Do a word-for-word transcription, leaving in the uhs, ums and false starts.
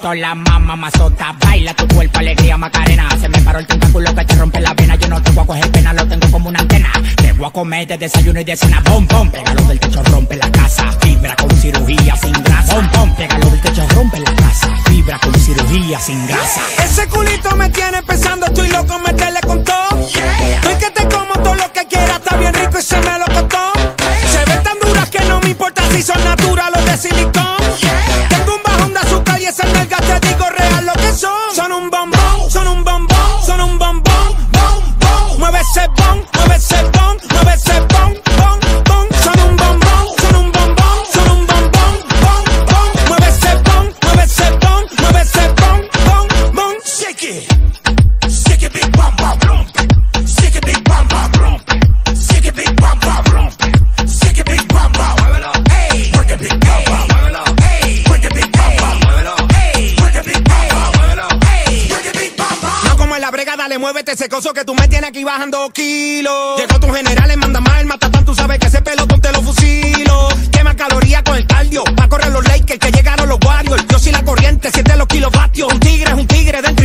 foto, la mamá mazota. Baila tu cuerpo, alegría, Macarena. Se me paró el tentáculo que te rompe la vena. Yo no te voy a coger pena, lo tengo como una antena. Te voy a comer de desayuno y de cena. Bom, bom, pégalo del techo, rompe la casa. Fibra con cirugía sin grasa. Bom, bom, pégalo del techo, rompe la casa. Fibra con cirugía sin grasa. Ese culito me tiene pensando, estoy loco, meterle con todo. Yeah. Estoy que te como todo lo que quiera, está bien rico y se me lo costó. Hey. Se ven tan duras que no me importa si son naturales o de silicón. Yeah. Tengo un bajón de azúcar y esas nalgas te digo real lo que son. Son un bombón, son un bombón, son un bombón, bom, bom. Mueve ese bon, mueve ese bon, mueve ese bon, bon, bon. Son un bombón, son un bombón, son un bombón, bom, bom. Mueve ese bon, mueve ese bon, mueve ese bon, bon, bon. Shake it, shake it, big bam bam rompe. Shake it, big bam bam rompe. Shake it, big bam bam rompe. Shake it, big bam bam. Muévelo, ey. Work it, big bam bam. Muévelo, ey. Work it, big bam bam. Muévelo, ey. Work it, big bam bam. Muévelo, ey. Work it, big bam bam. No como en la brega, dale, muévete ese coso que tú me tienes aquí bajando kilos. Llegó tu general, le manda más el matatán, tú sabes que ese pelotón te lo fusilo. Quema calorías con el cardio, va a correr los Lakers que llegaron los Warriors. Yo soy la corriente, siete los kilovatios. Un tigre es un tigre dentro